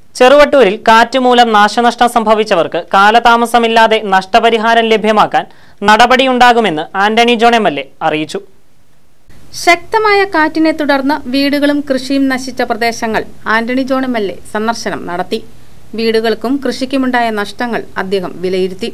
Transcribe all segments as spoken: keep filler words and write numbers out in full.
ചെറുവട്ടൂരിൽ കാറ്റുമൂലം നാശനഷ്ടം സംഭവിച്ചവർക്ക് കാലതാമസമില്ലാതെ നഷ്ടപരിഹാരം ലഭ്യമാക്കാൻ നടപടിയുണ്ടാകുമെന്ന് Antony John M L A അറിയിച്ചു. ശക്തമായ കാറ്റിനെ തുടർന്ന് വീടുകളും കൃഷിയും നശിച്ച പ്രദേശങ്ങൾ Antony John M L A സന്ദർശനം നടത്തി. വീടുകൾക്കും കൃഷിക്കുമുണ്ടായ നഷ്ടങ്ങൾ അദ്ദേഹം വിലയിരുത്തി.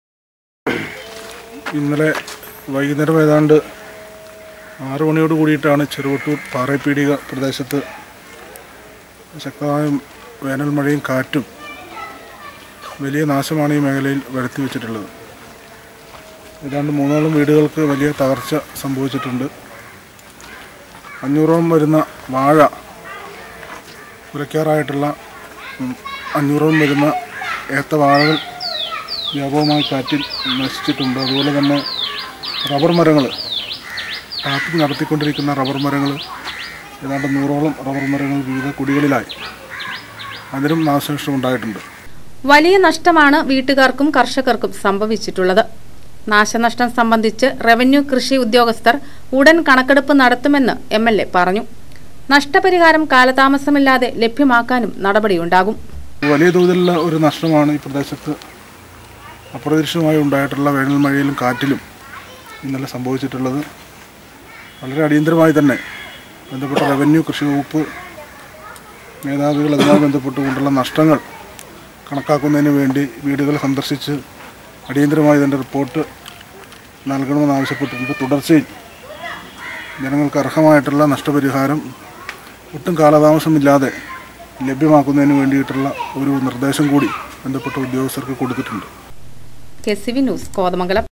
ഇന്നലെ വൈകുന്നേരം ഏതാണ്ട് ആറു മണിയോട് കൂടിയിട്ടാണ് ചെറുവട്ടൂർ പാറേപ്പീടിക പ്രദേശത്ത് ശക്തമായ വേനൽ മഴയും കാറ്റും വലിയ നാശമാണ് ഈ മേഖലയിൽ വരുത്തി വെച്ചിട്ടുള്ളത്. ഏതാണ്ട് മൂന്നോളം വീടുകൾക്ക് വലിയ തകർച്ച സംഭവിച്ചിട്ടുണ്ട്. അഞ്ഞൂറോളം വരുന്ന വാഴ കുലയ്ക്കാറായിട്ടുള്ള അഞ്ഞൂറോളം വരുന്ന ഏത്തവാഴകൾ വ്യാപകമായി കാറ്റിൽ നശിച്ചിട്ടുണ്ട്. അതുപോലെ തന്നെ റബ്ബർ മരങ്ങൾ കാറ്റിൽ നടത്തിക്കൊണ്ടിരിക്കുന്ന റബ്ബർ മരങ്ങൾ ഏതാണ്ട് നൂറോളം റബ്ബർ മരങ്ങൾ വിവിധ കുടികളിലായി അതിനും നാശനഷ്ടം ഉണ്ടായിട്ടുണ്ട്. വലിയ നഷ്ടമാണ് വീട്ടുകാർക്കും കർഷകർക്കും സംഭവിച്ചിട്ടുള്ളത്. നാശനഷ്ടം സംബന്ധിച്ച് റവന്യൂ കൃഷി ഉദ്യോഗസ്ഥർ ഉടൻ കണക്കെടുപ്പ് നടത്തുമെന്ന് എം എൽ എ പറഞ്ഞു. നഷ്ടപരിഹാരം കാലതാമസമില്ലാതെ ലഭ്യമാക്കാനും നടപടിയുണ്ടാകും. വലിയ തോതിലുള്ള ഒരു നഷ്ടമാണ് ഈ പ്രദേശത്ത് അപ്രതീക്ഷിതമായി ഉണ്ടായിട്ടുള്ള വേനൽ മഴയിലും കാറ്റിലും ഇന്നലെ സംഭവിച്ചിട്ടുള്ളത്. വളരെ അടിയന്തരമായി തന്നെ ബന്ധപ്പെട്ട റവന്യൂ കൃഷി വകുപ്പ് മേധാവികൾ അതുമായി ബന്ധപ്പെട്ടുകൊണ്ടുള്ള നഷ്ടങ്ങൾ കണക്കാക്കുന്നതിന് വേണ്ടി വീടുകൾ സന്ദർശിച്ച് അടിയന്തരമായി ഇതിൻ്റെ റിപ്പോർട്ട് നൽകണമെന്ന് ആവശ്യപ്പെട്ടിട്ടുണ്ട്. തുടർച്ചയിൽ ജനങ്ങൾക്ക് അർഹമായിട്ടുള്ള നഷ്ടപരിഹാരം ഒട്ടും കാലതാമസമില്ലാതെ ലഭ്യമാക്കുന്നതിന് വേണ്ടിയിട്ടുള്ള ഒരു നിർദ്ദേശം കൂടി ബന്ധപ്പെട്ട ഉദ്യോഗസ്ഥർക്ക് കൊടുത്തിട്ടുണ്ട്. K C V news Kothamangalam.